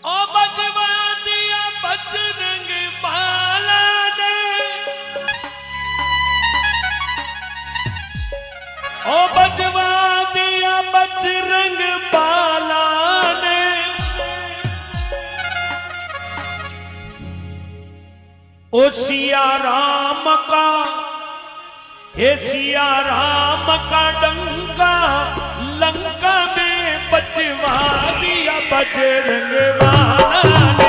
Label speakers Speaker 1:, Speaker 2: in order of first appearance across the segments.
Speaker 1: ओ बजवा दिया बजरंग बाला ने, ओ बजवा दिया बजरंग बाला ने, ओ सिया राम का, हे सिया राम का डंका लंका में बजवा दिया बजरंग बाला ने।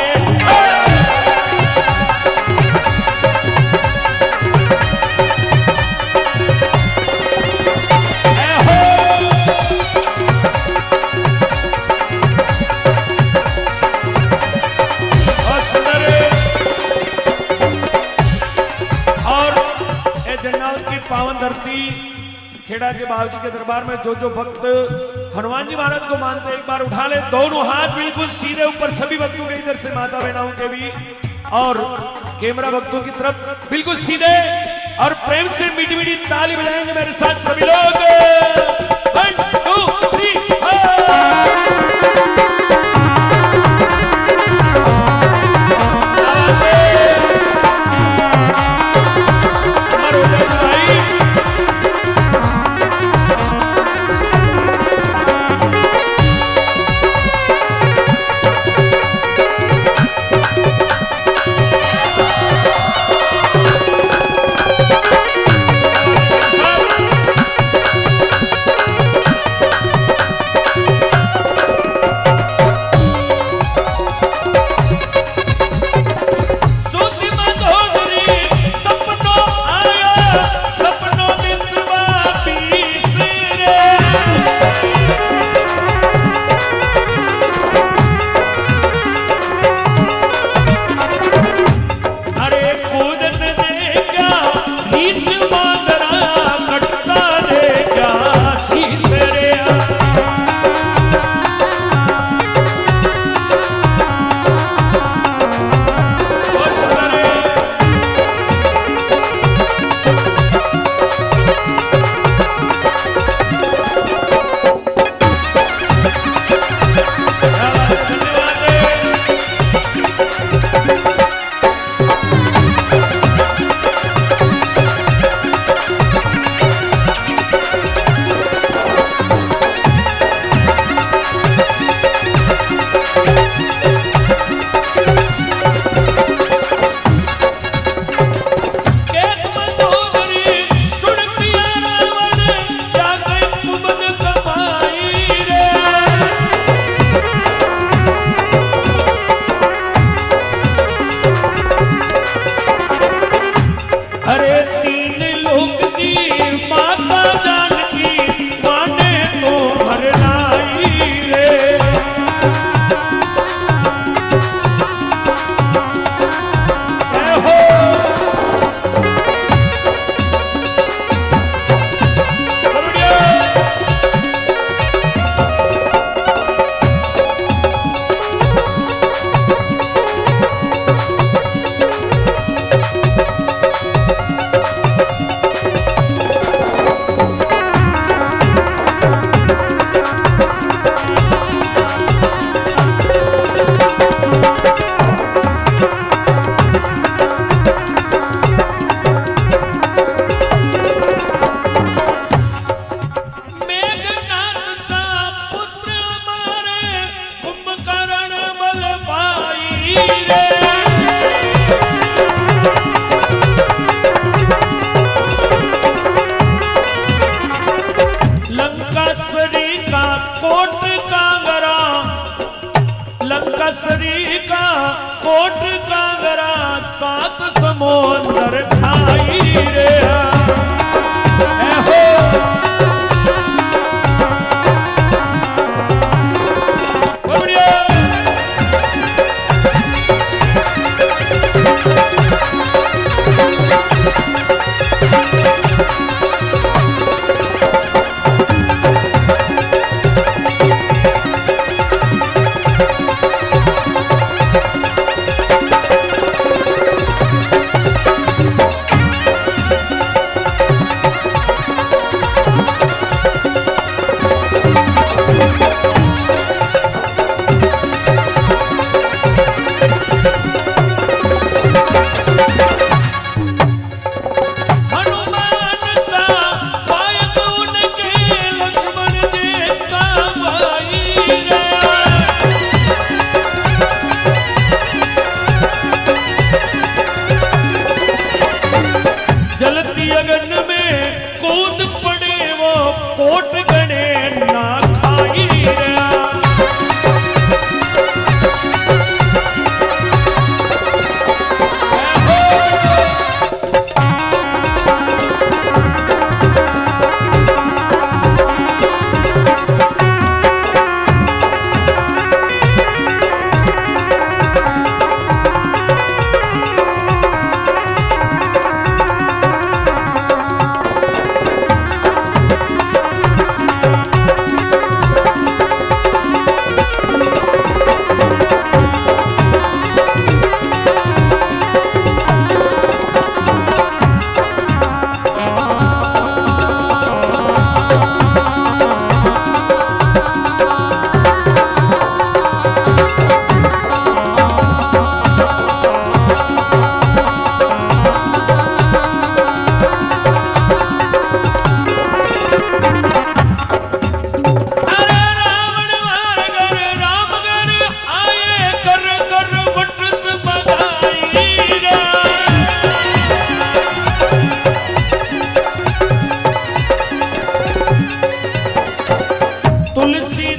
Speaker 1: पावन धरती खेड़ा के बाबूजी के दरबार में जो जो भक्त हनुमान जी महाराज को मानते हैं एक बार उठा ले दोनों हाथ बिल्कुल सीधे ऊपर, सभी भक्तों के इधर से माता बहनाओं के भी और कैमरा भक्तों की तरफ बिल्कुल सीधे, और प्रेम से मीठी मीठी ताली बजाएंगे मेरे साथ सभी लोग। 1 2 3 लंकासरी का कोट कांगरा 7 समुंदर खाई रे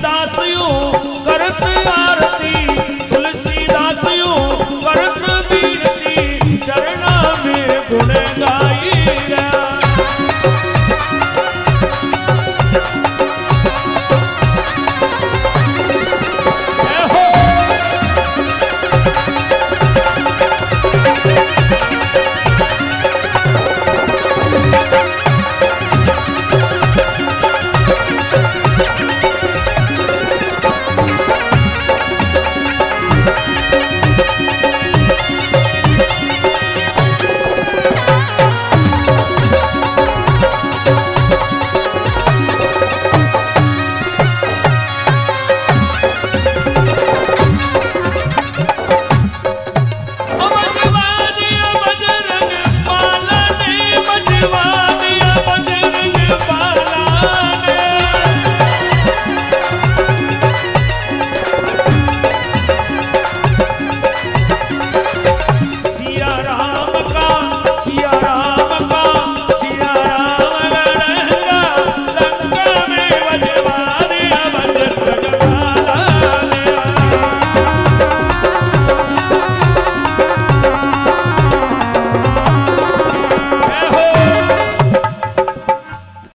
Speaker 1: दास यूं करत आर